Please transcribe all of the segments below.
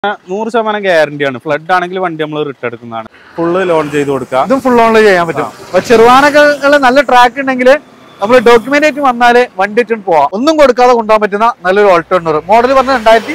100% ഗ്യാരണ്ടിയാണ്. ഫ്ലഡ് ആണെങ്കിൽ വണ്ടി നമ്മൾ റിട്ടേൺ എടുക്കുന്നതാണ്. ഫുള്ള് ലോൺ ചെയ്ത് കൊടുക്കാം. ഇതും ഫുൾ ലോണിൽ ചെയ്യാൻ പറ്റും. ചെറുവാനൊക്കെ നല്ല ട്രാക്ക് ഉണ്ടെങ്കിൽ നമ്മൾ ഡോക്യുമെന്റ് ആയിട്ട് വന്നാല് വണ്ടി ഇട്ടും പോവാം. ഒന്നും കൊടുക്കാതെ കൊണ്ടുപോകാൻ പറ്റുന്ന നല്ലൊരു ഓൾട്ടർനർ. മോഡൽ പറഞ്ഞാൽ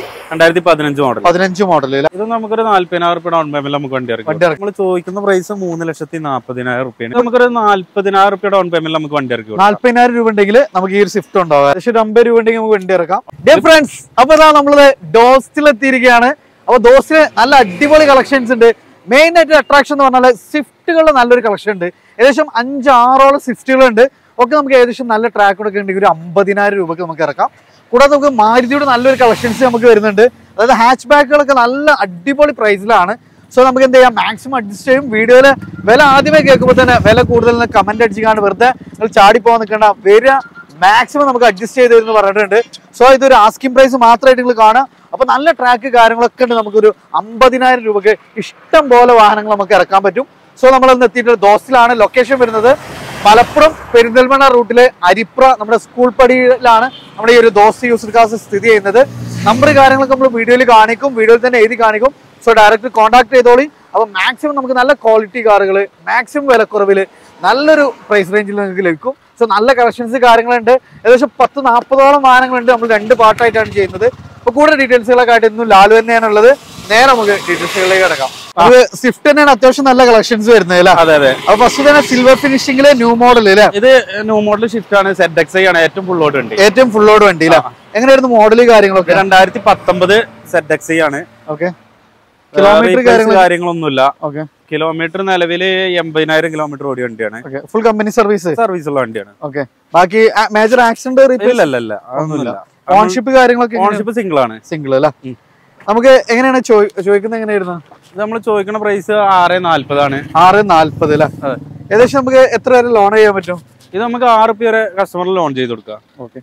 2015 മോഡൽ. 15 മോഡൽ. ഇത് നമുക്കൊരു 40,000 രൂപ ഡൗൺ പേയ്മെന്റ് നമുക്ക് വണ്ടി ഇറക്കും. നമ്മൾ ചോദിക്കുന്ന പ്രൈസ് 3,40,000 രൂപയാണ്. നമുക്കൊരു 40,000 രൂപ ഡൗൺ പേയ്മെന്റ് നമുക്ക് വണ്ടി ഇറക്കും. 40,000 രൂപ ഉണ്ടെങ്കിൽ നമുക്ക് ഈ ഒരു സ്വിഫ്റ്റ് ഉണ്ടാവും. ഏകദേശം 50 രൂപ ഉണ്ടെങ്കിൽ നമുക്ക് വണ്ടി ഇറക്കാം. ഡിയർ ഫ്രണ്ട്സ്, അപ്പൊ ഇതാ നമ്മള് ഡോസ്റ്റിൽ എത്തിയിരിക്കുകയാണ്. അപ്പൊ ഡോസ്റ്റില് നല്ല അടിപൊളി കളക്ഷൻസ് ഉണ്ട്. മെയിൻ ആയിട്ട് അട്രാക്ഷൻ എന്ന് പറഞ്ഞാൽ സ്വിഫ്റ്റുകളുടെ നല്ലൊരു കളക്ഷൻ ഉണ്ട്. ഏകദേശം 5-6 സ്വിഫ്റ്റുകളുണ്ട്. ഒക്കെ നമുക്ക് ഏകദേശം നല്ല ട്രാക്കൊക്കെ ഉണ്ടെങ്കിൽ ഒരു 50,000 രൂപയ്ക്ക് നമുക്ക് ഇറക്കാം. കൂടാതെ നമുക്ക് മാരുതിയുടെ നല്ലൊരു കളക്ഷൻസ് നമുക്ക് വരുന്നുണ്ട്. അതായത് ഹാച്ച് ബാക്കുകളൊക്കെ നല്ല അടിപൊളി പ്രൈസിലാണ്. സോ നമുക്ക് എന്ത് ചെയ്യാം, മാക്സിമം അഡ്ജസ്റ്റ് ചെയ്യും. വീഡിയോയില് വില ആദ്യമേ കേൾക്കുമ്പോൾ തന്നെ വില കൂടുതൽ കമന്റ് അടിച്ചിക്കാണ്ട് വെറുതെ നിങ്ങൾ ചാടിപ്പോകാൻ നിൽക്കേണ്ട, വരിക മാക്സിമം നമുക്ക് അഡ്ജസ്റ്റ് ചെയ്ത് തരുമെന്ന് പറഞ്ഞിട്ടുണ്ട്. സോ ഇതൊരു ആസ്കിംഗ് പ്രൈസ് മാത്രമായിട്ട് നിങ്ങൾ കാണാം. അപ്പൊ നല്ല ട്രാക്ക് കാര്യങ്ങളൊക്കെ ഉണ്ട്. നമുക്കൊരു 50,000 രൂപയ്ക്ക് ഇഷ്ടം പോലെ വാഹനങ്ങൾ നമുക്ക് ഇറക്കാൻ പറ്റും. സോ നമ്മളൊന്ന് എത്തിയിട്ട് ദോസ്റ്റിലാണ്. ലൊക്കേഷൻ വരുന്നത് മലപ്പുറം പെരിന്തൽമണ്ണ റൂട്ടിലെ അരിപ്ര നമ്മുടെ സ്കൂൾ പടിയിലാണ് നമ്മുടെ ഈ ഒരു ദോസ്ത് യൂസ്ഡ് കാർസ് സ്ഥിതി ചെയ്യുന്നത്. നമ്പർ കാര്യങ്ങളൊക്കെ നമ്മൾ വീഡിയോയിൽ കാണിക്കും, വീഡിയോയിൽ തന്നെ എഴുതി കാണിക്കും. സോ ഡയറക്റ്റ് കോൺടാക്ട് ചെയ്തോളി. അപ്പൊ മാക്സിമം നമുക്ക് നല്ല ക്വാളിറ്റി കാറുകൾ മാക്സിമം വിലക്കുറവിൽ നല്ലൊരു പ്രൈസ് റേഞ്ചിൽ നിങ്ങൾക്ക് ലഭിക്കും. സോ നല്ല കളക്ഷൻസ് കാര്യങ്ങളുണ്ട്. ഏകദേശം 10-40ഓളം വാഹനങ്ങളുണ്ട്. നമ്മൾ 2 പാർട്ടായിട്ടാണ് ചെയ്യുന്നത്. അപ്പൊ കൂടുതൽ ഡീറ്റെയിൽസുകളൊക്കെ ആയിട്ട് ഇന്നും ലാലു തന്നെയാണുള്ളത്. നേരെ നമുക്ക് ഡീറ്റെയിൽസുകളിലേക്ക് കിടക്കാം. അത് സ്വിഫ്റ്റ് തന്നെയാണ് അത്യാവശ്യം നല്ല കളക്ഷൻസ് വരുന്നത് അല്ലേ? അതെ അതെ. അപ്പൊ ഫസ്റ്റ് തന്നെ സിൽവർ ഫിനിഷിംഗിലെ ന്യൂ മോഡൽ അല്ലേ? ഇത് ന്യൂ മോഡൽ ഷിഫ്റ്റ് ആണ്. ZXi ആണ് ഏറ്റവും ഫുൾ ലോഡ് വണ്ടി. ഏറ്റവും ഫുൾ ലോഡ് വണ്ടി അല്ലേ? എങ്ങനെയായിരുന്നു മോഡൽ കാര്യങ്ങളൊക്കെ? 2019 ZXi ആണ്. ഓക്കെ. കിലോമീറ്റർ കാര്യങ്ങളൊന്നുമില്ല. ഓക്കെ. കിലോമീറ്റർ നിലവില് 80,000 കിലോമീറ്റർ ഓടിയ വണ്ടിയാണ്. ഫുൾ കമ്പനി സർവീസ് ഉള്ള വണ്ടിയാണ്. ഓക്കെ. ബാക്കി മേജർ ആക്സിഡന്റ് ഒന്നുമില്ല. ഓൺഷിപ്പ് കാര്യങ്ങളൊക്കെ? ഓൺഷിപ്പ് സിംഗിൾ ആണ്. സിംഗിൾ അല്ലേ? നമുക്ക് എങ്ങനെയാണ് ചോദിക്കുന്നത്? എങ്ങനെയായിരുന്നു നമ്മൾ ചോദിക്കുന്ന പ്രൈസ് 640 ആണ്. 640 അല്ലേ? ഏകദേശം നമുക്ക് എത്ര വരെ ലോൺ ചെയ്യാൻ പറ്റും? ഇത് നമുക്ക് 6 രൂപ വരെ കസ്റ്റമറിൽ ലോൺ ചെയ്ത് കൊടുക്കാം. ഓക്കെ.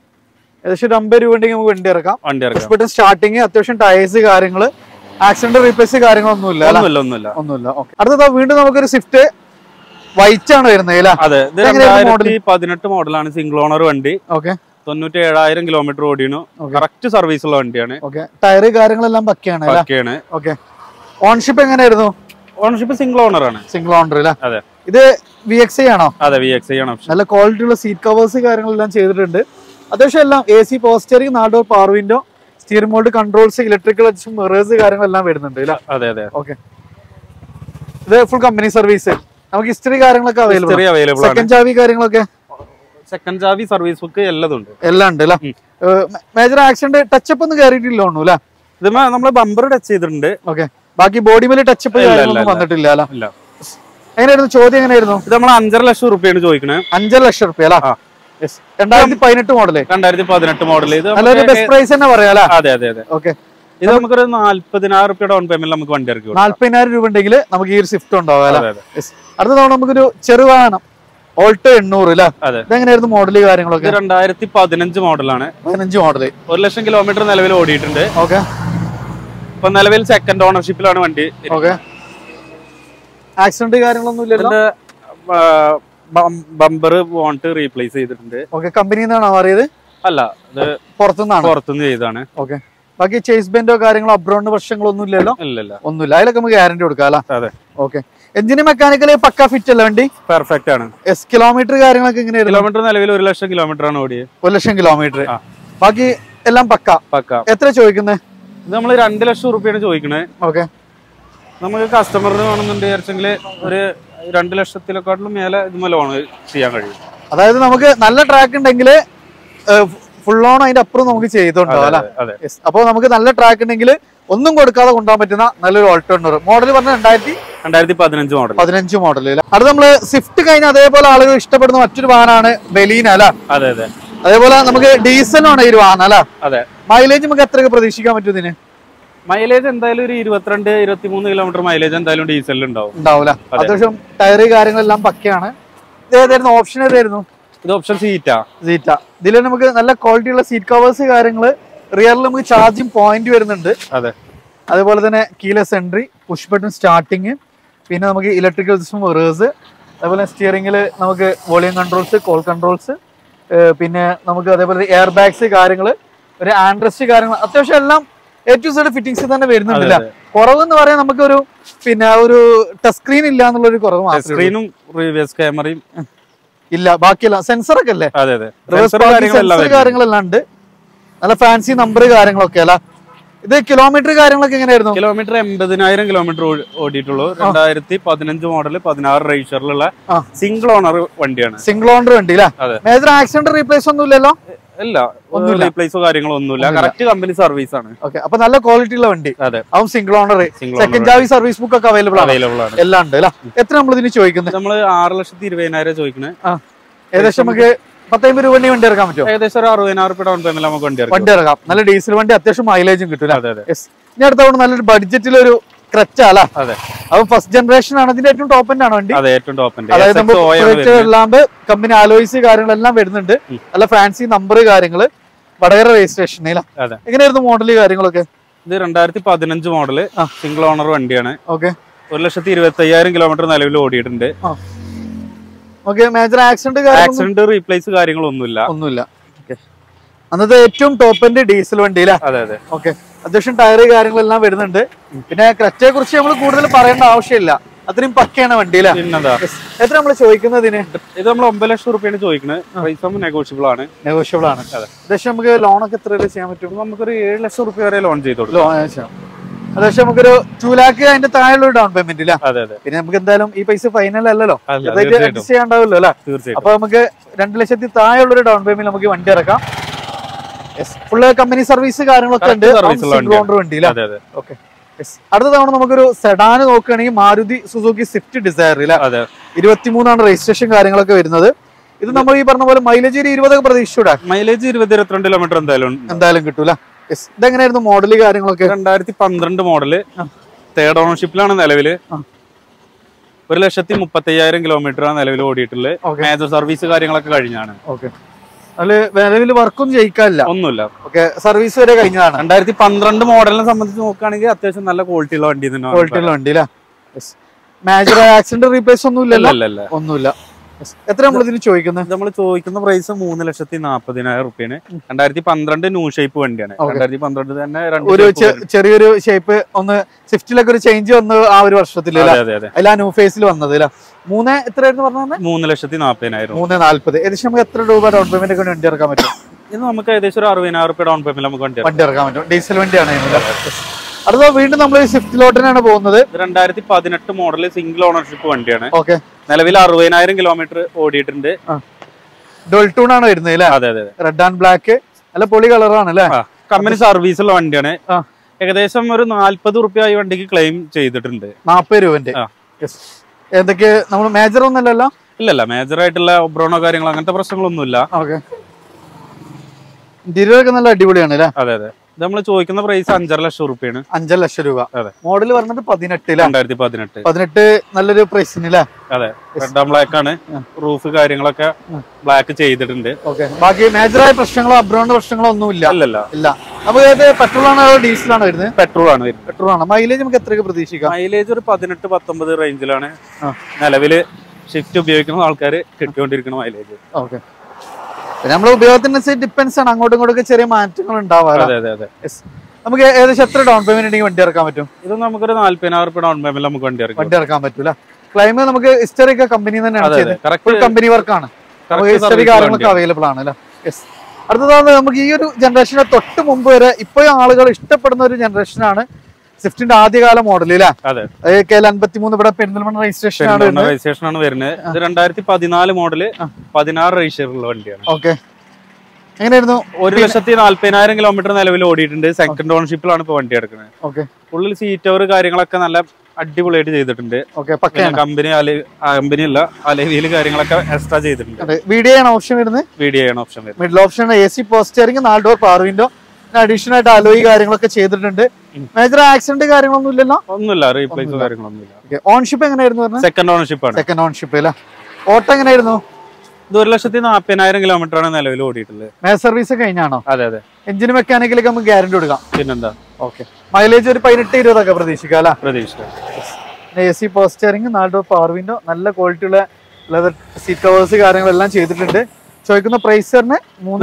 ഏകദേശം 50 രൂപ ഉണ്ടെങ്കിൽ നമുക്ക് വണ്ടി ഇറക്കാം. സ്റ്റാർട്ടിങ് അത്യാവശ്യം ടയേഴ്സ് കാര്യങ്ങള് ആക്സിഡന്റ് റീപ്ലേസ് കാര്യങ്ങളൊന്നുമില്ല. അടുത്തത് വീണ്ടും നമുക്കൊരു സ്വിഫ്റ്റ് വൈറ്റ് ആണ് വരുന്നത്. അതെ. 2018 മോഡലാണ്. സിംഗിൾ ഓണർ വണ്ടി. ഓക്കെ. 97,000 കിലോമീറ്റർ ഓടിയാണ്. കറക്റ്റ് സർവീസ് ഉള്ള വണ്ടിയാണ്. ടയർ കാര്യങ്ങളെല്ലാം പക്കയാണ്. ഓക്കെ. ഓൺഷിപ്പ് എങ്ങനെയായിരുന്നു? ഓണർഷിപ്പ് സിംഗിൾ ഓണർ ആണ്. സിംഗിൾ ഓണർ അല്ലേ? അതെ. ഇത് VXi ആണോ? അതെ, VXi ആണ്. നല്ല ക്വാളിറ്റി ഉള്ള സീറ്റ് കവേഴ്സ് കാര്യങ്ങളെല്ലാം ചെയ്തിട്ടുണ്ട്. അത്യാവശ്യം എല്ലാം AC power steering, 4 door power window, steering mode controls, electrical mirrors കാര്യങ്ങളെല്ലാം വരുന്നുണ്ട്. അതെ അതെ. ഓക്കെ. ഇത് ഫുൾ കമ്പനി സർവീസ്. നമുക്ക് ഹിസ്റ്ററി കാര്യങ്ങളൊക്കെ അവൈലബിൾ. സെക്കൻഡ് ചാവി കാര്യങ്ങളൊക്കെ? സെക്കൻഡ് ചാവി, സർവീസ് ബുക്ക് എല്ലാം ഉണ്ട് അല്ലേ? മേജർ ആക്സിഡന്റ് ടച്ചപ്പ് ഒന്നും കയറിയിട്ടില്ല തോന്നുന്നു. ഇത് നമ്മള് ബമ്പർ ടച്ച് ചെയ്തിട്ടുണ്ട്. ഓക്കെ. ബാക്കി ബോഡി മേലെ ടച്ചപ്പ് വന്നിട്ടില്ല അല്ല? എങ്ങനെയായിരുന്നു ചോദ്യം? എങ്ങനെയായിരുന്നു? ഇത് നമ്മൾ 5.5 ലക്ഷം രൂപയാണ് ചോദിക്കുന്നത്. 5.5 ലക്ഷം രൂപ അല്ല? 2018 മോഡല്. 2018 മോഡൽ. ഇത് ബെസ്റ്റ് പ്രൈസ് തന്നെ പറയാം. അതെ അതെ അതെ. ഓക്കെ. ഇത് നമുക്കൊരു 40,000 രൂപ ഡൗൺ പേയ്മെന്റ് നമുക്ക് വണ്ടി ഇറക്കി. 40,000 രൂപ ഉണ്ടെങ്കിൽ നമുക്ക് ഈ ഒരു സ്വിഫ്റ്റ് ഉണ്ടാവും. അടുത്ത തവണ നമുക്കൊരു ചെറുവാഹനം ഓൾട്ടോ 800 അല്ലേ? ഇതെങ്ങനെയായിരുന്നു മോഡല് കാര്യങ്ങളൊക്കെ? 2015 മോഡലാണ്. 15 മോഡല്. 1 ലക്ഷം കിലോമീറ്റർ നിലവിൽ ഓടിയിട്ടുണ്ട്. ഓക്കെ. ഇപ്പൊ നിലവിൽ സെക്കൻഡ് ഓണർഷിപ്പിലാണ് വണ്ടി. ഓക്കെ. ആക്സിഡന്റ് കാര്യങ്ങളൊന്നും ഇല്ലല്ലോ? ബമ്പർ വോണ്ട് റീപ്ലേസ് ചെയ്തിട്ടുണ്ട്. ഓക്കെ. കമ്പനിയിൽ നിന്നാണോ മാറിയത്? അല്ല, ഇത് പുറത്തുനിന്ന് ചെയ്താണ്. ഓക്കെ. ബാക്കി ചേസ് ബെൻഡോ കാര്യങ്ങളോ അബ്രോണ്ട് പ്രശ്നങ്ങളൊന്നും ഇല്ലല്ലോ? ഒന്നുമില്ല. അതിലൊക്കെ നമുക്ക് ഗ്യാരണ്ടി കൊടുക്കാം അല്ലേ? അതെ. ഓക്കെ. എഞ്ചിന് മെക്കാനിക്കല് പക്ക ഫിറ്റ് അല്ല വണ്ടി? പെർഫെക്റ്റ് ആണ്. കിലോമീറ്റർ കാര്യങ്ങളൊക്കെ എങ്ങനെയാണ്? കിലോമീറ്റർ നിലവിൽ 1 ലക്ഷം കിലോമീറ്റർ ആണ് ഓടിയത്. 1 ലക്ഷം കിലോമീറ്റർ. ബാക്കി എല്ലാം പക്ക. എത്ര ചോദിക്കുന്നത്? ഇത് നമ്മൾ 2 ലക്ഷം രൂപയാണ് ചോദിക്കണേ. ഓക്കെ. നമുക്ക് കസ്റ്റമറിന് വേണമെന്നുണ്ട് വിചാരിച്ചെങ്കിൽ ഒരു 2 ലക്ഷത്തിനെക്കാട്ടിലും മേലെ ഇതുമേ ലോൺ ചെയ്യാൻ കഴിയും. അതായത് നമുക്ക് നല്ല ട്രാക്ക് ഉണ്ടെങ്കിൽ ഫുൾ ലോൺ അതിന്റെ അപ്പുറം നമുക്ക് ചെയ്തോണ്ടാവും അല്ലെ? അപ്പൊ നമുക്ക് നല്ല ട്രാക്ക് ഉണ്ടെങ്കിൽ ഒന്നും കൊടുക്കാതെ കൊണ്ടുപോകാൻ പറ്റുന്ന നല്ലൊരു ഓൾട്ടർനർ. മോഡൽ പറഞ്ഞ 2015 മോഡൽ. 15 മോഡൽ. അത് നമ്മള് സ്വിഫ്റ്റ് കഴിഞ്ഞ അതേപോലെ ആളുകൾ ഇഷ്ടപ്പെടുന്ന മറ്റൊരു വാഹനമാണ് ബലീന അല്ലെ? അതെ അതെ. അതേപോലെ നമുക്ക് ഡീസലാണ് ഈ ഒരു വാഹനം അല്ലെ? അതെ. മൈലേജ് നമുക്ക് എത്രയൊക്കെ പ്രതീക്ഷിക്കാൻ പറ്റും ഇതിന്? മൈലേജ് എന്തായാലും ഒരു 22-23 കിലോമീറ്റർ മൈലേജ് എന്തായാലും ഡീസലിൽ ഉണ്ടാവില്ല. അത്യാവശ്യം ടയർ കാര്യങ്ങളെല്ലാം പക്കയാണ്. ഏതായിരുന്നു ഓപ്ഷൻ? ഏതായിരുന്നു ഇത്? ഓപ്ഷൻ സീറ്റാ. ഇതിൽ നമുക്ക് നല്ല ക്വാളിറ്റി ഉള്ള സീറ്റ് കവേഴ്സ് കാര്യങ്ങള്, റിയറിൽ നമുക്ക് ചാർജിങ് പോയിന്റ് വരുന്നുണ്ട്. അതെ. അതേപോലെ തന്നെ keyless entry, push button starting, പിന്നെ നമുക്ക് ഇലക്ട്രിക്കൽ സിസ്റ്റം റിവേഴ്സ്, അതേപോലെ സ്റ്റിയറിംഗിൽ നമുക്ക് വോളിയം കൺട്രോൾസ്, കോൾ കൺട്രോൾസ്, പിന്നെ നമുക്ക് അതേപോലെ എയർ ബാഗ്സ് കാര്യങ്ങൾ, ഒരു ആൻഡ്രസ്റ്റ് കാര്യങ്ങൾ, അത്യാവശ്യം എല്ലാം ഏറ്റവും സൈഡ് ഫിറ്റിംഗ്സ് തന്നെ വരുന്നുണ്ടല്ല. കുറവെന്ന് പറയാൻ നമുക്ക് ഒരു പിന്നെ ഒരു ടച്ച് സ്ക്രീൻ ഇല്ല എന്നുള്ളൊരു കുറവ് മാത്രമേ. സ്ക്രീനും റിവേഴ്സ് ക്യാമറയും ഇല്ല, ബാക്കിയെല്ലാം സെൻസറൊക്കെ അല്ലേ? കാര്യങ്ങളെല്ലാം ഉണ്ട്. നല്ല ഫാൻസി നമ്പർ കാര്യങ്ങളൊക്കെ അല്ല. ഇത് കിലോമീറ്റർ കാര്യങ്ങളൊക്കെ എങ്ങനെയായിരുന്നു? കിലോമീറ്റർ 80,000 കിലോമീറ്റർ ഓടിയിട്ടുള്ളൂ. 2015 മോഡൽ 16 റേഷറിലുള്ള സിംഗിൾ ഓണർ വണ്ടിയാണ്. സിംഗിൾ ഓണർ വണ്ടി അല്ലേ? മേജർ ആക്സിഡന്റ് റീപ്ലേസ് ഒന്നും ഇല്ലല്ലോ? ഇല്ല, റീപ്ലേസോ കാര്യങ്ങളോ ഒന്നുമില്ല. കറക്റ്റ് കമ്പനി സർവീസ് ആണ്. അപ്പൊ നല്ല ക്വാളിറ്റി ഉള്ള വണ്ടി. അതും സിംഗിൾ ഓണർ. സെക്കൻഡ് ചാവി സർവീസ് ബുക്ക് ഒക്കെ അവൈലബിൾ ആണ്. എല്ലാം ഉണ്ട് അല്ലേ? എത്ര നമ്മൾ ഇതിന് ചോദിക്കുന്നത്? നമ്മള് 6,20,000 ചോദിക്കുന്നത്. ഏകദേശം നമുക്ക് 10,000 രൂപ വണ്ടി ഇറക്കാൻ പറ്റും. ഏകദേശം 60,000 രൂപ ഡൗൺ പേയ്മെന്റ് നമുക്ക് വണ്ടി ഇറക്കാം. നല്ല ഡീസൽ വണ്ടി, അത്യാവശ്യം മൈലേജും കിട്ടും. ഇനി അടുത്ത നല്ലൊരു ബഡ്ജറ്റിലൊരു ക്രെറ്റ അല്ല? അപ്പൊ ഫസ്റ്റ് ജനറേഷൻ ആണ്. ഇതിന്റെ ഏറ്റവും ടോപ്പ് എൻഡ് ആണോ വണ്ടി? അതായത് കമ്പനി അലോയ്സ് കാര്യങ്ങളെല്ലാം വരുന്നുണ്ട്. നല്ല ഫാൻസി നമ്പർ കാര്യങ്ങള്, വടകര രജിസ്ട്രേഷൻ. എങ്ങനെയായിരുന്നു മോഡല് കാര്യങ്ങളൊക്കെ? ഇത് 2015 മോഡല് സിംഗിൾ ഓണർ വണ്ടിയാണ്. ഓക്കെ. 1,25,000 കിലോമീറ്റർ നിലവിൽ ഓടിയിട്ടുണ്ട്. മേജർ ആക്സിഡന്റ് റീപ്ലേസ് കാര്യങ്ങളൊന്നുമില്ല. അന്നത്തെ ഏറ്റവും ടോപ്പ് എൻഡ് ഡീസൽ വണ്ടിയില്ല? അതെ അതെ. ഓക്കെ. അത്യാവശ്യം ടയർ കാര്യങ്ങളെല്ലാം വരുന്നുണ്ട്. പിന്നെ ക്രെറ്റയെ കുറിച്ച് നമ്മൾ കൂടുതൽ പറയേണ്ട ആവശ്യമില്ല, അത്രയും പക്കയാണ് വണ്ടിയില്ല. എത്ര നമ്മൾ ചോദിക്കുന്നതിന്? ഇത് നമ്മൾ 9 ലക്ഷം രൂപയാണ് ചോദിക്കുന്നത്. പ്രൈസ് നെഗോഷ്യബിൾ ആണ്. അത്യാവശ്യം നമുക്ക് ലോണൊക്കെ എത്ര ചെയ്യാൻ പറ്റും? നമുക്കൊരു 7 ലക്ഷം രൂപ വരെ ലോൺ ചെയ്തു കൊടുക്കും. അത്യാവശ്യം നമുക്കൊരു 2 ലാഖ് അതിന്റെ താഴെയുള്ള ഡൗൺ പേയ്മെന്റ് ഇല്ല? പിന്നെ നമുക്ക് എന്തായാലും ഈ പൈസ ഫൈനൽ അല്ലല്ലോ, അഡ്ജസ്റ്റ് ചെയ്യാണ്ടാവല്ലോ അല്ലെ? അപ്പൊ നമുക്ക് 2 ലക്ഷത്തിൽ താഴെയുള്ള ഒരു ഡൗൺ പേയ്മെന്റ് നമുക്ക് വണ്ടി ഇറക്കാം. ഫുള്ള് കമ്പനി സർവീസ് കാര്യങ്ങളൊക്കെ ഉണ്ട്. വണ്ടി. അടുത്ത തവണ നമുക്കൊരു സെഡാന് നോക്കുകയാണെങ്കിൽ Maruti Suzuki Swift Dzire 23 registration കാര്യങ്ങളൊക്കെ വരുന്നത്. ഇത് നമ്മൾ ഈ പറഞ്ഞ പോലെ മൈലേജ് 20 പ്രതീക്ഷിച്ചൂടാ? മൈലേജ് 20-22 കിലോമീറ്റർ എന്തായാലും കിട്ടൂല. ഇതെങ്ങനെയായിരുന്നു മോഡല് കാര്യങ്ങളൊക്കെ? 2012 മോഡല്, തേർഡ് ഓണർഷിപ്പിലാണ് നിലവില്. 1,35,000 കിലോമീറ്റർ നിലവിൽ ഓടിയിട്ടുള്ളത്. മേജർ സർവീസ് കാര്യങ്ങളൊക്കെ കഴിഞ്ഞാണ്. നിലവിൽ വർക്കൊന്നും ചെയ്യിക്കാനില്ല, ഒന്നുമില്ല. സർവീസ് വരെ കഴിഞ്ഞതാണ്. 2012 മോഡലിനെ സംബന്ധിച്ച് നോക്കുകയാണെങ്കിൽ അത്യാവശ്യം നല്ല ക്വാളിറ്റി ഉള്ള വണ്ടി. മേജർ ആക്സിഡന്റ് റീപ്ലേസ് ഒന്നുമില്ല. എത്ര നമ്മൾ ഇതിന് ചോദിക്കുന്നത്? നമ്മൾ ചോദിക്കുന്ന പ്രൈസ് 3,40,000 രൂപയാണ്. 2012 ന്യൂ ഷേപ്പ് വണ്ടിയാണ്. 2012 തന്നെ ഒരു ചെറിയൊരു ഷേപ്പ് ഒന്ന് സ്വിഫ്റ്റിലൊക്കെ ഒരു ചേഞ്ച് വന്നു ആ ഒരു വർഷത്തില്. അതിൽ ആ ന്യൂ ഫേസിൽ വന്നത്. എത്രയായിരുന്നു പറഞ്ഞത്? 3,40,000. 3,40,000. ഏകദേശം നമുക്ക് എത്ര രൂപ ഡൗൺ പേയ്മെന്റ് ഒക്കെ വണ്ടി ഇറക്കാൻ പറ്റും? ഇത് നമുക്ക് ഏകദേശം 60,000 രൂപ ഡൗൺ പേയ്മെന്റ് നമുക്ക് വണ്ടി ഇറക്കാൻ പറ്റും. ഡീസൽ വണ്ടിയാണ്. അടുത്ത വീണ്ടും നമ്മൾ സ്വിഫ്റ്റിലോട്ടാണ് പോകുന്നത്. 2018 മോഡൽ സിംഗിൾ ഓണർഷിപ്പ് വണ്ടിയാണ്. ഓക്കെ. നിലവിൽ 60,000 കിലോമീറ്റർ ഓടിയിട്ടുണ്ട്. ഡോൾ ടൂൺ ആണ് വരുന്നത്. അതെ അതെ. റെഡ് ആൻഡ് ബ്ലാക്ക്, നല്ല പൊളി കളറാണ് അല്ലേ? കമ്പനി സർവീസ് ഉള്ള വണ്ടിയാണ്. ഏകദേശം ഒരു 40 രൂപ ഈ വണ്ടിക്ക് ക്ലെയിം ചെയ്തിട്ടുണ്ട്. 40 രൂപന്റെ. എന്തൊക്കെ നമ്മൾ മേജർ ഒന്നല്ലല്ലോ? ഇല്ലല്ല, മേജർ ആയിട്ടുള്ള ഒബ്രോണോ കാര്യങ്ങളോ അങ്ങനത്തെ പ്രശ്നങ്ങളൊന്നുമില്ല. ഇന്റീരിയർ നല്ല അടിപൊളിയാണ് അല്ലേ? അതെ അതെ. നമ്മൾ ചോദിക്കുന്ന പ്രൈസ് 5.5 ലക്ഷം രൂപയാണ്. 5 ലക്ഷം രൂപ. മോഡൽ പറഞ്ഞിട്ട് 2018. 18 നല്ലൊരു പ്രൈസിന്. അതെ. റെഡ് ആൻഡ് ബ്ലാക്ക് ആണ്. റൂഫ് കാര്യങ്ങളൊക്കെ ബ്ലാക്ക് ചെയ്തിട്ടുണ്ട്. ബാക്കി മേജറായ പ്രശ്നങ്ങളോ അബ്രോണ്ട് പ്രശ്നങ്ങളോ ഒന്നും ഇല്ല. അപ്പൊ പെട്രോൾ ആണോ ഡീസൽ ആണോ വരുന്നത്? പെട്രോൾ ആണ്. മൈലേജ് നമുക്ക് എത്രയൊക്കെ പ്രതീക്ഷിക്കാം? മൈലേജ് ഒരു 18-19 റേഞ്ചിലാണ് നിലവില് ഷിഫ്റ്റ് ഉപയോഗിക്കുന്ന ആൾക്കാർ കിട്ടിക്കൊണ്ടിരിക്കുന്ന മൈലേജ്. ഓക്കെ. നമ്മുടെ ഉപയോഗത്തിനനുസരിച്ച് ഡിപ്പെൻസ് ആണ്, അങ്ങോട്ടും ഇങ്ങോട്ടും ചെറിയ മാറ്റങ്ങൾ ഉണ്ടാവാറ്. നമുക്ക് ഏകദേശം എത്ര ഡൗൺ പേയ്മെന്റ് ഉണ്ടെങ്കിൽ വണ്ടി ഇറക്കാൻ പറ്റും? ഇത് നമുക്കൊരു 40,000 രൂപ ഡൗൺ പേയ്മെന്റ് നമുക്ക് വണ്ടി ഇറക്കാൻ പറ്റൂല. ക്ലൈം നമുക്ക് ഹിസ്റ്ററി ഒക്കെ കമ്പനി തന്നെയാണ് ചെയ്യുന്നത്. കമ്പനി വർക്കാണ്. ഹിസ്റ്ററി കാര്യങ്ങളൊക്കെ അവൈലബിൾ ആണ് അല്ലേ? അടുത്തതാണ് നമുക്ക് ഈ ഒരു ജനറേഷനെ തൊട്ട് മുമ്പ് വരെ ഇപ്പോഴും ആളുകൾ ഇഷ്ടപ്പെടുന്ന ഒരു ജനറേഷനാണ് സ്വിഫ്റ്റിന്റെ ആദ്യകാല മോഡൽ. KL53 ഇവിടെ പെരിന്തൽമണ്ണ രജിസ്ട്രേഷൻ ആണ് വരുന്നത്. ഇത് 2014 മോഡല് 16 രജിസ്റ്ററുള്ള വണ്ടിയാണ്. ഓക്കെ. എങ്ങനെയായിരുന്നു? 1,40,000 കിലോമീറ്റർ നിലവിൽ ഓടിയിട്ടുണ്ട്. സെക്കൻഡ് ഓണർഷിപ്പിലാണ് ഇപ്പൊ വണ്ടി എടുക്കുന്നത്. ഓക്കെ. ഉള്ളിൽ സീറ്റ് കവർ കാര്യങ്ങളൊക്കെ നല്ല അടിപൊളിയായിട്ട് ചെയ്തിട്ടുണ്ട്. കമ്പനി അല്ല അലവിയിൽ കാര്യങ്ങളൊക്കെ എക്സ്ട്രാ ചെയ്തിട്ടുണ്ട്. വീഡിയോ ആണ് ഓപ്ഷൻ വരുന്നത്. Middle option AC power steering, 4 door power window, additional ആയിട്ട് അലോയി കാര്യങ്ങളൊക്കെ ചെയ്തിട്ടുണ്ട്. മേജർ ആക്സിഡന്റ് കാര്യങ്ങളൊന്നും ഇല്ലല്ലോ? ഒന്നുമില്ല. റീപ്ലേസ് കാര്യങ്ങളൊന്നുമില്ല. ഓൺഷിപ്പ് എങ്ങനെയായിരുന്നു? സെക്കൻഡ് ഓണർഷിപ്പ് ആണ്. സെക്കൻഡ് ഓണർഷിപ്പ് അല്ല. ഓട്ടോ എങ്ങനെയായിരുന്നു? ഇത് 1,40,000 കിലോമീറ്റർ ആണ് നിലവിൽ ഓടിയിട്ടുള്ളത്. Major service കഴിഞ്ഞാണോ? അതെ അതെ. എഞ്ചിന് മെക്കാനിക്കലൊക്കെ നമുക്ക് ഗ്യാരണ്ടി കൊടുക്കാം. പിന്നെന്താ? ഓക്കെ. മൈലേജ് ഒരു 18-20 ഒക്കെ പ്രതീക്ഷിക്കാം. AC power steering, 4 door power window, നല്ല ക്വാളിറ്റി ഉള്ള ലെതർ സീറ്റ് കവേഴ്സ് കാര്യങ്ങളെല്ലാം ചെയ്തിട്ടുണ്ട്. ചോദിക്കുന്ന പ്രൈസ് 3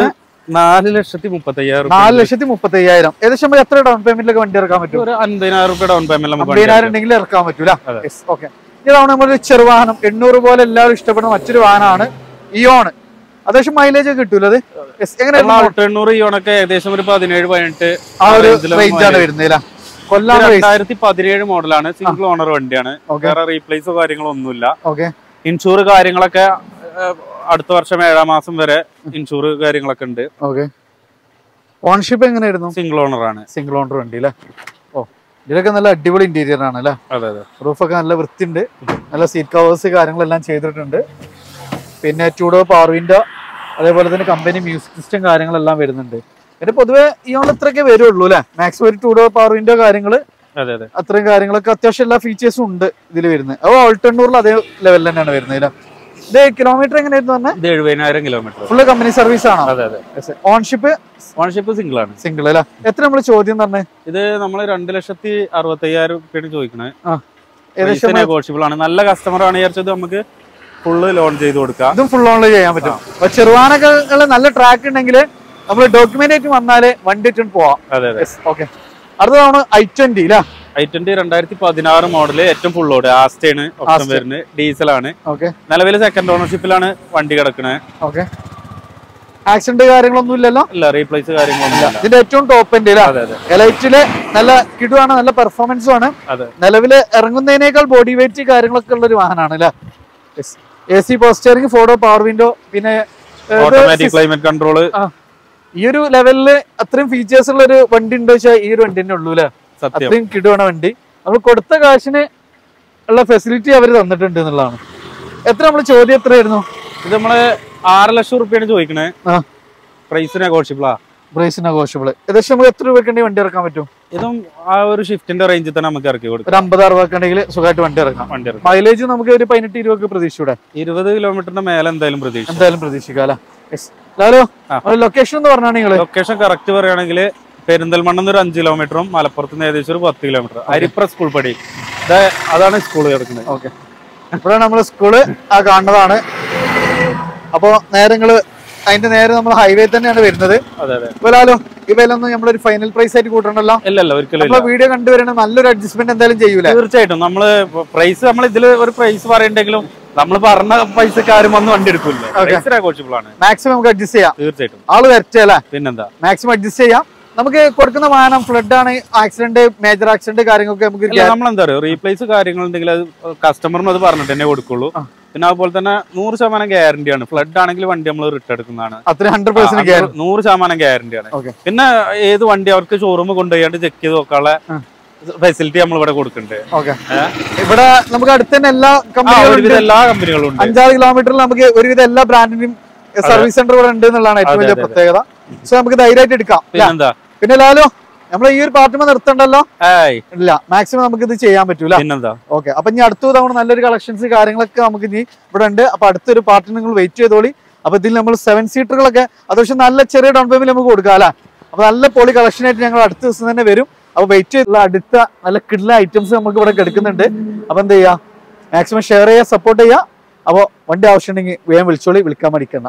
4,35,000. 4,35,000. ഏകദേശം എത്ര ഡൗൺ പേയ്മെന്റിലൊക്കെ വണ്ടി ഇറക്കാൻ പറ്റും? ഒരു 50,000 രൂപ ഡൗൺ പേയ്മെന്റ് 50,000 ഉണ്ടെങ്കിൽ ഇറക്കാൻ പറ്റൂല. ഓക്കെ, ഇതാണ് നമ്മുടെ ചെറുവാഹനം. 800 പോലെ എല്ലാവരും ഇഷ്ടപ്പെടുന്ന മറ്റൊരു വാഹനമാണ് ഇയോൺ. അത്യാവശ്യം മൈലേജ് ഒക്കെ കിട്ടൂല അത്? എങ്ങനെയാണ്? 800 ഇയോണൊക്കെ ഏകദേശം ഒരു 17-18 ആ ഒരു റേഞ്ചാണ് വരുന്നത്. 2017 മോഡലാണ്. സിംഗിൾ ഓണർ വണ്ടിയാണ്. വേറെ റീപ്ലേസോ കാര്യങ്ങളോ ഒന്നുമില്ല. ഇൻഷൂർ കാര്യങ്ങളൊക്കെ അടുത്ത വർഷം 7-ാം മാസം വരെ ഇൻഷൂർ കാര്യങ്ങളൊക്കെ ഉണ്ട്. ഓൺഷിപ്പ് എങ്ങനെയായിരുന്നു? സിംഗിൾ ഓണർ ആണ്. സിംഗിൾ ഓണർ വണ്ടി അല്ലേ? ഓ, ഇതിലൊക്കെ നല്ല അടിപൊളി ഇന്റീരിയർ ആണ് അല്ലേ? അതെ അതെ. റൂഫൊക്കെ നല്ല വൃത്തിയുണ്ട്. നല്ല സീറ്റ് കവേഴ്സ് കാര്യങ്ങളെല്ലാം ചെയ്തിട്ടുണ്ട്. പിന്നെ 2 ഡോർ പവർ വിൻഡോ, അതേപോലെ തന്നെ കമ്പനി മ്യൂസിക് സിസ്റ്റം കാര്യങ്ങളെല്ലാം വരുന്നുണ്ട്. പിന്നെ പൊതുവെ ഇയാൾ ഇത്രയൊക്കെ വരുള്ളൂ അല്ലെ? മാക്സിമം ഒരു 2 ഡോർ പവർ വിൻഡോ കാര്യങ്ങള്, അത്രയും കാര്യങ്ങളൊക്കെ അത്യാവശ്യം എല്ലാ ഫീച്ചേഴ്സും ഉണ്ട് ഇതിൽ വരുന്നത്. അപ്പോൾ ഓൾട്ടണ്ണൂറിൽ അതേ ലെവലിൽ തന്നെയാണ് വരുന്നത്. ഇത് കിലോമീറ്റർ എങ്ങനെയായിരുന്നു പറഞ്ഞാൽ? 70,000 കിലോമീറ്റർ. ഫുള്ള് കമ്പനി സർവീസ് ആണോ? അതെ അതെ. ഓൺഷിപ്പ് സിംഗിൾ ആണ്. സിംഗിൾ അല്ല. എത്ര നമ്മൾ ചോദ്യം തന്നെ? ഇത് നമ്മൾ 2,65,000 രൂപയാണ് ചോദിക്കണേ. ഏകദേശം നെഗോഷ്യബിൾ ആണ്. നല്ല കസ്റ്റമർ ആണ് വിചാരിച്ചത് നമുക്ക് ഫുള്ള് ലോൺ ചെയ്ത് കൊടുക്കാം. ഇതും ഫുൾ ലോണിൽ ചെയ്യാൻ പറ്റും. അപ്പൊ ചെറുവാനൊക്കെ നല്ല ട്രാക്ക് ഉണ്ടെങ്കിൽ നമ്മൾ ഡോക്യുമെന്റ് ആയിട്ട് വന്നാല് വണ്ടി ഇട്ട് പോവാം. അതെ അതെ. ഓക്കെ, അടുത്തതാണ് i20 അല്ലേ? i20 2016 മോഡല്, ഏറ്റവും ഫുൾ ലോഡ് ആസ്റ്റയാണ് ഓപ്ഷൻ വരുന്നത്. ഡീസലാണ്. നിലവിൽ സെക്കൻഡ് ഓണർഷിപ്പിലാണ് വണ്ടി കിടക്കുന്നത്. ഓക്കെ, ആക്സിഡന്റ് കാര്യങ്ങളൊന്നും ഇല്ലല്ലോ? ഇല്ല, റീപ്ലേസ് കാര്യങ്ങളൊന്നും ഇല്ല. ഇതിന്റെ ഏറ്റവും ടോപ്പ് എൻഡ് എലൈറ്റില് നല്ല കിടുവാണ്, നല്ല പെർഫോമൻസും ആണ്. നിലവില് ഇറങ്ങുന്നതിനേക്കാൾ ബോഡി വെയിറ്റ് കാര്യങ്ങളൊക്കെ ഉള്ള ഒരു വാഹനമാണ് അല്ലേ? AC power steering, 4 door power window, പിന്നെ ഓട്ടോമാറ്റിക് ക്ലൈമറ്റ് കൺട്രോള്. ഈ ഒരു ലെവലില് അത്രയും ഫീച്ചേഴ്സ് ഉള്ള ഒരു വണ്ടി ഉണ്ട് വെച്ചാൽ ഈ ഒരു വണ്ടി തന്നെ ഉള്ളൂ അല്ലെ? അത്രയും കിടുവാണ് വണ്ടി. നമ്മൾ കൊടുത്ത കാശിന് ഉള്ള ഫെസിലിറ്റി അവർ തന്നിട്ടുണ്ട് എന്നുള്ളതാണ്. എത്ര നമ്മൾ ചോദ്യം എത്രയായിരുന്നു? ഇത് നമ്മള് 6 ലക്ഷം റുപ്യാണ് ചോദിക്കണേ. പ്രൈസ് നെഗോഷ്യബിളാ. Price negotiable. ഏകദേശം നമുക്ക് എത്ര രൂപയ്ക്ക് വണ്ടി ഇറക്കാൻ പറ്റും? ഇതും ആ ഒരു ഷിഫ്റ്റിന്റെ റേഞ്ചിൽ തന്നെ നമുക്ക് ഇറക്കി കൊടുക്കും. ഒരു 50-60 ഉണ്ടെങ്കിൽ സുഖമായിട്ട് വണ്ടി ഇറക്കാം. മൈലേജ് നമുക്ക് ഒരു 18-20 പ്രതീക്ഷിച്ചൂടെ? 20 കിലോമീറ്ററിന്റെ മേലെ എന്തായാലും പ്രതീക്ഷിക്കാം അല്ലെ? ലൊക്കേഷൻ എന്ന് പറഞ്ഞാൽ നിങ്ങൾ ലൊക്കേഷൻ കറക്റ്റ് പറയുകയാണെങ്കിൽ പെരിന്തൽമണ്ണ ഒരു 5 കിലോമീറ്ററും മലപ്പുറത്ത് നിന്ന് ഏകദേശം ഒരു 10 കിലോമീറ്റർ. അരിപ്ര സ്കൂൾ പടി, അതാണ് സ്കൂൾ കിടക്കുന്നത്. ഓക്കെ, ഇവിടെ നമ്മള് സ്കൂള് ആ കാണുന്നതാണ്. അപ്പൊ നേരങ്ങള് അതിന്റെ നേരെ നമ്മൾ ഹൈവേ തന്നെയാണ് വരുന്നത്. ലാലോ, ഈ വിലൊന്നും നമ്മളൊരു ഫൈനൽ പ്രൈസ് ആയിട്ട് കൂട്ടണല്ലോ? ഇല്ലല്ലോ, ഒരിക്കലും. വീഡിയോ കണ്ടുവരണം, നല്ലൊരു അഡ്ജസ്റ്റ്മെന്റ് എന്തായാലും ചെയ്യൂല? തീർച്ചയായിട്ടും. നമ്മള് പ്രൈസ് നമ്മൾ ഇതില് ഒരു പ്രൈസ് പറയണ്ടെങ്കിലും നമ്മൾ പറഞ്ഞ പൈസക്ക് ആരും വന്ന് വണ്ടി എടുക്കില്ല. മാക്സിമം നമുക്ക് അഡ്ജസ്റ്റ് ചെയ്യാം. തീർച്ചയായിട്ടും. ആള് വരച്ചല്ലേ? പിന്നെന്താ, മാക്സിമം അഡ്ജസ്റ്റ് ചെയ്യാം. നമുക്ക് കൊടുക്കുന്ന വാഹനം ഫ്ലഡ് ആണ്, ആക്സിഡന്റ്, മേജർ ആക്സിഡന്റ് കാര്യങ്ങളൊക്കെ നമുക്ക് നമ്മളെന്താ പറയുക, റീപ്ലേസ് കാര്യങ്ങൾ ഉണ്ടെങ്കിൽ അത് കസ്റ്റമറിന് അത് പറഞ്ഞിട്ട് തന്നെ കൊടുക്കുള്ളൂ. പിന്നെ അതുപോലെ തന്നെ 100% ഗ്യാരണ്ടിയാണ്. ഫ്ലഡ് ആണെങ്കിൽ വണ്ടി നമ്മൾ റിട്ടേൺ എടുക്കുന്നതാണ്. 100% ഗ്യാരണ്ടിയാണ്. പിന്നെ ഏത് വണ്ടി അവർക്ക് ഷോറൂം കൊണ്ടുപോയി ചെക്ക് ചെയ്ത് നോക്കാനുള്ള ഫെസിലിറ്റി നമ്മൾ ഇവിടെ കൊടുക്കുന്നുണ്ട്. ഇവിടെ നമുക്ക് അടുത്ത് തന്നെ എല്ലാ കമ്പനികളും ഉണ്ട്. 5-6 കിലോമീറ്ററിൽ നമുക്ക് ഒരുവിധം എല്ലാ ബ്രാൻഡിന്റെയും സർവീസ് സെന്റർ ഇവിടെ ഉണ്ട് എന്നുള്ളതാണ് ഏറ്റവും വലിയ പ്രത്യേകത. സോ നമുക്ക് ധൈര്യമായിട്ട് എടുക്കാം. പിന്നെ ലാലോ, നമ്മൾ ഈ ഒരു പാർട്ടിമ നിർത്തണ്ടല്ലോ? ഇല്ല, മാക്സിമം നമുക്ക് ഇത് ചെയ്യാൻ പറ്റൂല. ഓക്കെ, അപ്പൊ ഇനി അടുത്ത തവണ നല്ലൊരു കളക്ഷൻസ് കാര്യങ്ങളൊക്കെ നമുക്ക് ഇനി ഇവിടെ ഉണ്ട്. അപ്പൊ അടുത്തൊരു പാർട്ടി നിങ്ങൾ വെയിറ്റ് ചെയ്തോളി. അപ്പൊ ഇതിൽ നമ്മൾ 7 സീറ്ററുകളൊക്കെ അത്യാവശ്യം നല്ല ചെറിയ ഡൗൺ പേയ്മെന്റ് നമുക്ക് കൊടുക്കാം അല്ലെ? അപ്പൊ നല്ല പൊളി കളക്ഷൻ ആയിട്ട് ഞങ്ങൾ അടുത്ത ദിവസം തന്നെ വരും. അപ്പൊ വെയിറ്റ് ചെയ്തുള്ള അടുത്ത നല്ല കിഡ്ല ഐറ്റംസ് നമുക്ക് ഇവിടെ എടുക്കുന്നുണ്ട്. അപ്പൊ എന്ത് ചെയ്യാ, മാക്സിമം ഷെയർ ചെയ്യുക, സപ്പോർട്ട് ചെയ്യുക. അപ്പോൾ വണ്ടി ആവശ്യമുണ്ടെങ്കിൽ വേഗം വിളിക്കാൻ മടിക്കണ്ട.